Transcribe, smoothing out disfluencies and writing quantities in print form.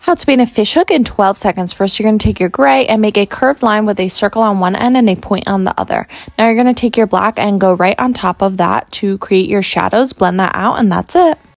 How to paint a fishhook in 12 seconds. First, you're going to take your gray and make a curved line with a circle on one end and a point on the other. Now you're going to take your black and go right on top of that to create your shadows. Blend that out, and that's it.